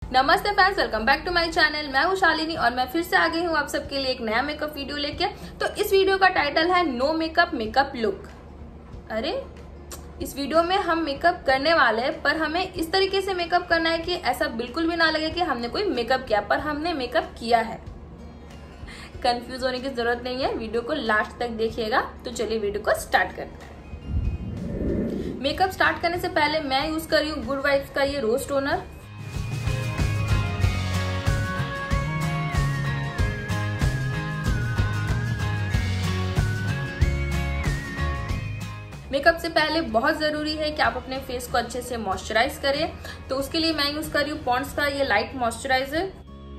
नमस्ते friends, welcome back to my channel. मैं हूं शालिनी और मैं फिर से आ गई हूं आप सबके लिए एक नया मेकअप वीडियो लेके। तो इस वीडियो का टाइटल है नो मेकअप मेकअप लुक। अरे इस वीडियो में हम मेकअप करने वाले हैं, पर हमें इस तरीके से मेकअप करना है कि ऐसा बिल्कुल भी ना लगे कि हमने कोई मेकअप किया, पर हमने मेकअप किया है। कंफ्यूज होने की जरूरत नहीं है, वीडियो को लास्ट तक देखिएगा। तो चलिए वीडियो को स्टार्ट करते हैं। मेकअप स्टार्ट करने से पहले मैं यूज कर रही हूँ गुड वाइब्स का ये रोज टोनर। मेकअप से पहले बहुत जरूरी है कि आप अपने फेस को अच्छे से मॉइस्चराइज करें। तो उसके लिए मैं यूज कर रही हूँ पॉन्ड्स का ये लाइट मॉइस्चराइजर।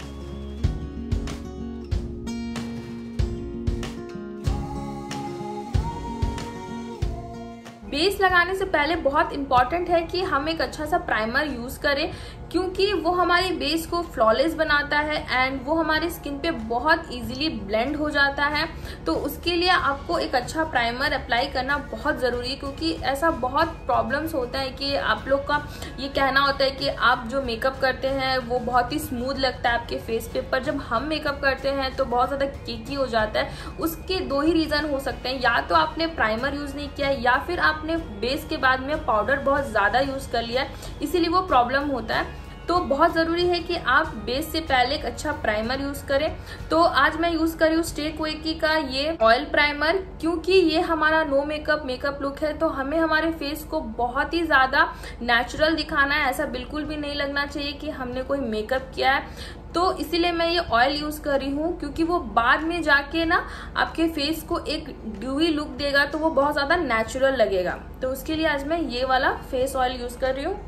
बेस लगाने से पहले बहुत इंपॉर्टेंट है कि हम एक अच्छा सा प्राइमर यूज करें, क्योंकि वो हमारी बेस को फ्लॉलेस बनाता है एंड वो हमारी स्किन पे बहुत इजीली ब्लेंड हो जाता है। तो उसके लिए आपको एक अच्छा प्राइमर अप्लाई करना बहुत जरूरी है, क्योंकि ऐसा बहुत प्रॉब्लम्स होता है कि आप लोग का ये कहना होता है कि आप जो मेकअप करते हैं वो बहुत ही स्मूथ लगता है आपके फेस पे, पर जब हम मेकअप करते हैं तो बहुत ज्यादा केकी हो जाता है। उसके दो ही रीजन हो सकते हैं, या तो आपने प्राइमर यूज नहीं किया है या फिर आपने बेस के बाद में पाउडर बहुत ज्यादा यूज कर लिया है, इसीलिए वो प्रॉब्लम होता है। तो बहुत जरूरी है कि आप बेस से पहले एक अच्छा प्राइमर यूज करें। तो आज मैं यूज कर रही हूँ स्टे क्विकी का ये ऑयल प्राइमर, क्योंकि ये हमारा नो मेकअप मेकअप लुक है। तो हमें हमारे फेस को बहुत ही ज्यादा नेचुरल दिखाना है, ऐसा बिल्कुल भी नहीं लगना चाहिए कि हमने कोई मेकअप किया है। तो इसीलिए मैं ये ऑयल यूज कर रही हूँ, क्योंकि वो बाद में जाके ना आपके फेस को एक ड्यूई लुक देगा, तो वो बहुत ज्यादा नेचुरल लगेगा। तो उसके लिए आज मैं ये वाला फेस ऑयल यूज कर रही हूँ।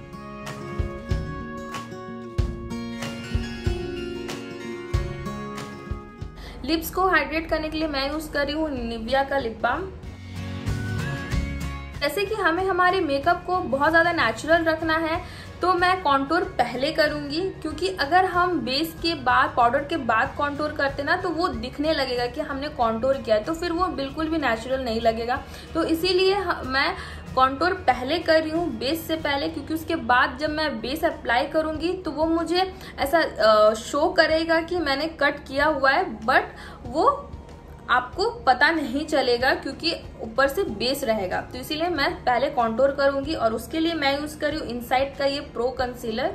लिप्स को हाइड्रेट करने के लिए मैं यूज कर रही हूँ निविया का लिप बाम। जैसे कि हमें हमारे मेकअप को बहुत ज्यादा नेचुरल रखना है, तो मैं कॉन्टूर पहले करूंगी, क्योंकि अगर हम बेस के बाद पाउडर के बाद कॉन्टूर करते ना तो वो दिखने लगेगा कि हमने कॉन्टूर किया है, तो फिर वो बिल्कुल भी नेचुरल नहीं लगेगा। तो इसीलिए मैं कॉन्टूर पहले कर रही हूँ बेस से पहले, क्योंकि उसके बाद जब मैं बेस अप्लाई करूंगी तो वो मुझे ऐसा शो करेगा कि मैंने कट किया हुआ है, बट वो आपको पता नहीं चलेगा क्योंकि ऊपर से बेस रहेगा। तो इसीलिए मैं पहले कॉन्टूर करूंगी और उसके लिए मैं यूज कर रही हूँ इनसाइड का ये प्रो कंसीलर।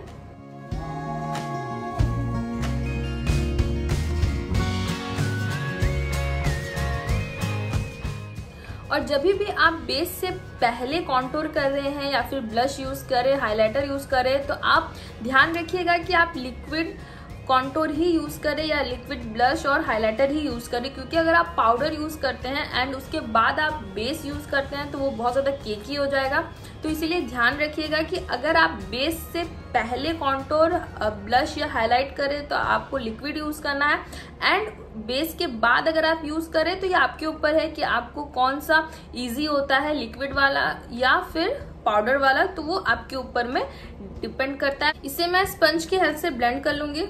और जब भी आप बेस से पहले कॉन्टूर कर रहे हैं या फिर ब्लश यूज करें, हाइलाइटर यूज करें, तो आप ध्यान रखिएगा कि आप लिक्विड कॉन्टूर ही यूज करें या लिक्विड ब्लश और हाइलाइटर ही यूज करें, क्योंकि अगर आप पाउडर यूज करते हैं एंड उसके बाद आप बेस यूज करते हैं तो वो बहुत ज्यादा केकी हो जाएगा। तो इसीलिए ध्यान रखिएगा कि अगर आप बेस से पहले कॉन्टूर ब्लश या हाईलाइट करें तो आपको लिक्विड यूज करना है, एंड बेस के बाद अगर आप यूज करें तो ये आपके ऊपर है कि आपको कौन सा इजी होता है, लिक्विड वाला या फिर पाउडर वाला। तो वो आपके ऊपर में डिपेंड करता है। इसे मैं स्पंज की हेल्प से ब्लेंड कर लूंगी।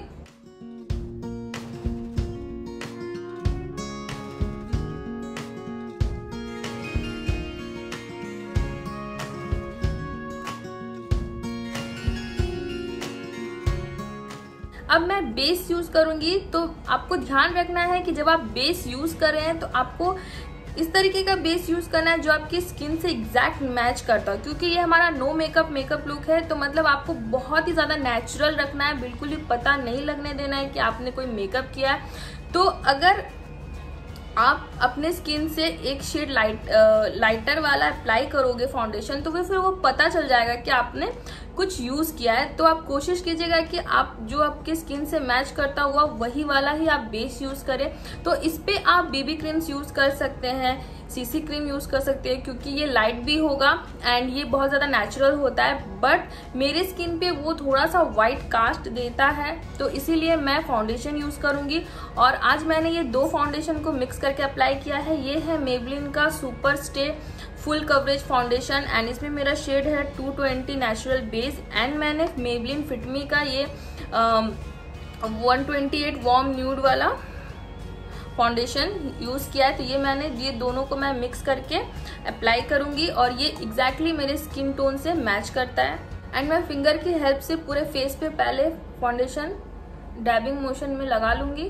अब मैं बेस यूज करूंगी, तो आपको ध्यान रखना है कि जब आप बेस यूज कर रहे हैं तो आपको इस तरीके का बेस यूज करना है जो आपकी स्किन से एग्जैक्ट मैच करता हो, क्योंकि ये हमारा नो मेकअप मेकअप लुक है। तो मतलब आपको बहुत ही ज्यादा नेचुरल रखना है, बिल्कुल भी पता नहीं लगने देना है कि आपने कोई मेकअप किया है। तो अगर आप अपने स्किन से एक शेड लाइटर वाला अप्लाई करोगे फाउंडेशन, तो फिर वो पता चल जाएगा कि आपने कुछ यूज किया है। तो आप कोशिश कीजिएगा कि आप जो आपके स्किन से मैच करता हुआ वही वाला ही आप बेस यूज करें। तो इस पे आप बेबी क्रीम्स यूज कर सकते हैं, सीसी क्रीम यूज कर सकते हैं, क्योंकि ये लाइट भी होगा एंड ये बहुत ज्यादा नेचुरल होता है, बट मेरे स्किन पे वो थोड़ा सा व्हाइट कास्ट देता है। तो इसीलिए मैं फाउंडेशन यूज करूंगी। और आज मैंने ये दो फाउंडेशन को मिक्स करके अप्लाई किया है। ये है मेबलिन का super stay full coverage foundation and इसमें मेरा शेड है 220 नेचुरल बेस, एंड मैंने मेबलिन फिटमी का ये 128 वार्म न्यूड वाला फाउंडेशन यूज किया है। तो ये मैंने ये दोनों को मैं मिक्स करके अप्लाई करूंगी और ये एग्जैक्टली मेरे स्किन टोन से मैच करता है। एंड मैं फिंगर की हेल्प से पूरे फेस पे पहले फाउंडेशन डैबिंग मोशन में लगा लूंगी।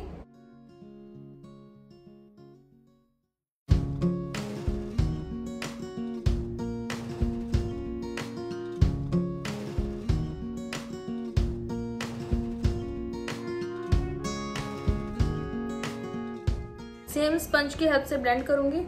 सेम स्पंज की हेल्प से ब्लेंड करूंगी।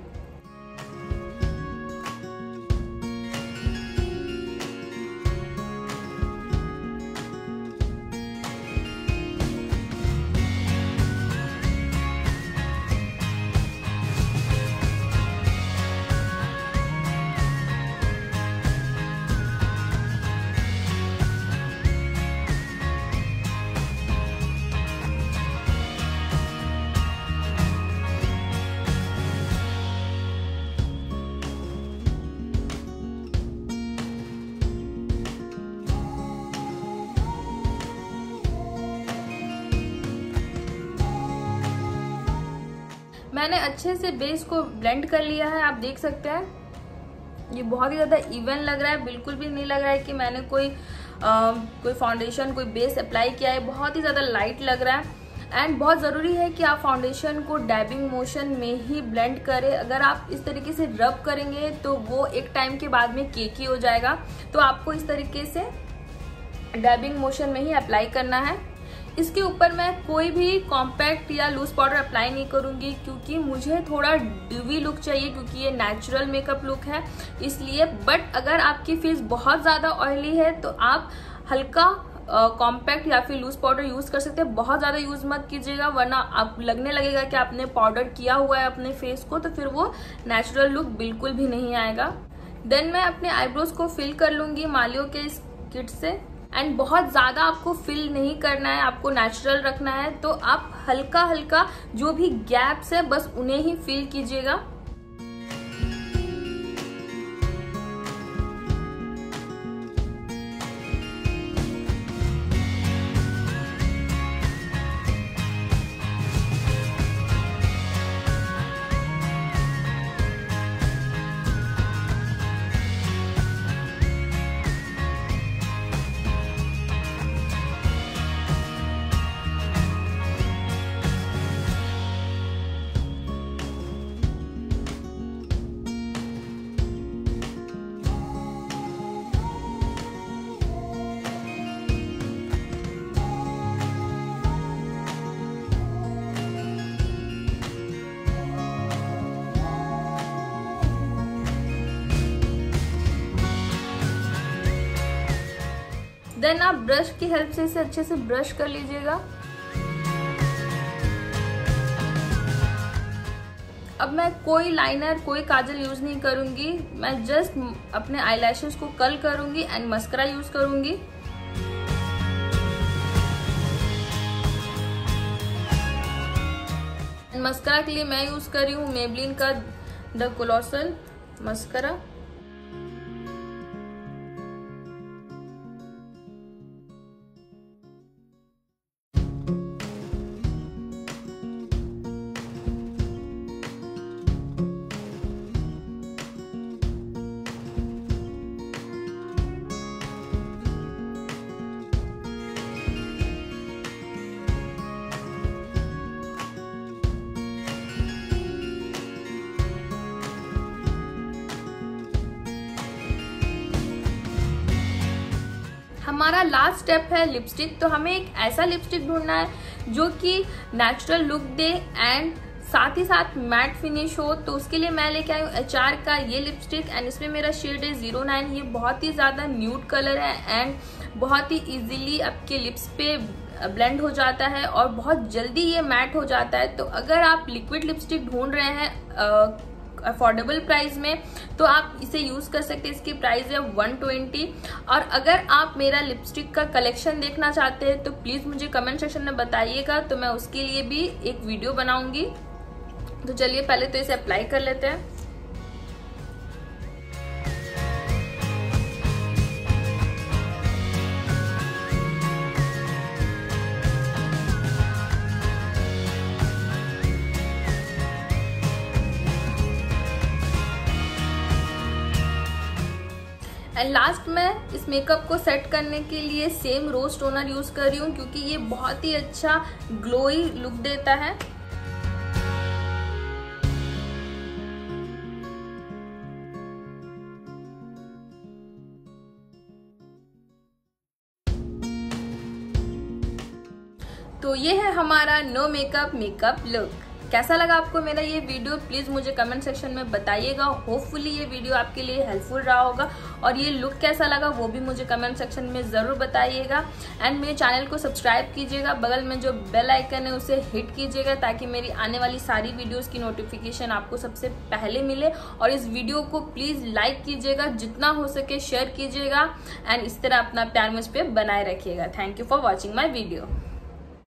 मैंने अच्छे से बेस को ब्लेंड कर लिया है, आप देख सकते हैं ये बहुत ही ज़्यादा इवन लग रहा है। बिल्कुल भी नहीं लग रहा है कि मैंने कोई फाउंडेशन कोई बेस अप्लाई किया है। बहुत ही ज़्यादा लाइट लग रहा है। एंड बहुत ज़रूरी है कि आप फाउंडेशन को डैबिंग मोशन में ही ब्लेंड करें। अगर आप इस तरीके से रब करेंगे तो वो एक टाइम के बाद में केकी हो जाएगा। तो आपको इस तरीके से डैबिंग मोशन में ही अप्लाई करना है। इसके ऊपर मैं कोई भी कॉम्पैक्ट या लूज पाउडर अप्लाई नहीं करूंगी, क्योंकि मुझे थोड़ा ड्यूवी लुक चाहिए, क्योंकि ये नेचुरल मेकअप लुक है इसलिए। बट अगर आपकी फेस बहुत ज़्यादा ऑयली है तो आप हल्का कॉम्पैक्ट या फिर लूज पाउडर यूज़ कर सकते हैं। बहुत ज़्यादा यूज़ मत कीजिएगा, वरना आप लगने लगेगा कि आपने पाउडर किया हुआ है अपने फेस को, तो फिर वो नेचुरल लुक बिल्कुल भी नहीं आएगा। देन मैं अपने आईब्रोज को फिल कर लूँगी मालियो के इस किट से। एंड बहुत ज़्यादा आपको फिल नहीं करना है, आपको नेचुरल रखना है। तो आप हल्का हल्का जो भी गैप्स है बस उन्हें ही फिल कीजिएगा। देन आप ब्रश की हेल्प से इसे अच्छे से ब्रश कर लीजिएगा। अब मैं कोई लाइनर कोई काजल यूज नहीं करूंगी, मैं जस्ट अपने आईलैशेस को कर्ल करूंगी एंड मस्करा यूज करूंगी। मस्करा के लिए मैं यूज कर रही हूँ मेबलिन का द कोलोसल मस्करा। हमारा लास्ट स्टेप है लिपस्टिक। तो हमें एक ऐसा लिपस्टिक ढूंढना है जो कि नेचुरल लुक दे एंड साथ ही साथ मैट फिनिश हो। तो उसके लिए मैं लेके आई हूँ HR का ये लिपस्टिक एंड इसमें मेरा शेड है 09। ये बहुत ही ज़्यादा न्यूड कलर है एंड बहुत ही इजीली आपके लिप्स पे ब्लेंड हो जाता है और बहुत जल्दी ये मैट हो जाता है। तो अगर आप लिक्विड लिपस्टिक ढूंढ रहे हैं अफोर्डेबल प्राइस में तो आप इसे यूज कर सकते हैं। इसकी प्राइस है 120। और अगर आप मेरा लिपस्टिक का कलेक्शन देखना चाहते हैं तो प्लीज मुझे कमेंट सेक्शन में बताइएगा, तो मैं उसके लिए भी एक वीडियो बनाऊंगी। तो चलिए पहले तो इसे अप्लाई कर लेते हैं। एंड लास्ट में इस मेकअप को सेट करने के लिए सेम रोज टोनर यूज कर रही हूँ क्योंकि ये बहुत ही अच्छा ग्लोई लुक देता है। तो ये है हमारा नो मेकअप लुक। कैसा लगा आपको मेरा ये वीडियो, प्लीज मुझे कमेंट सेक्शन में बताइएगा। होपफुली ये वीडियो आपके लिए हेल्पफुल रहा होगा और ये लुक कैसा लगा वो भी मुझे कमेंट सेक्शन में जरूर बताइएगा। एंड मेरे चैनल को सब्सक्राइब कीजिएगा, बगल में जो बेल आइकन है उसे हिट कीजिएगा ताकि मेरी आने वाली सारी वीडियोस की नोटिफिकेशन आपको सबसे पहले मिले। और इस वीडियो को प्लीज लाइक कीजिएगा, जितना हो सके शेयर कीजिएगा एंड इस तरह अपना प्यार मुझ पर बनाए रखिएगा। Thank you for watching my video.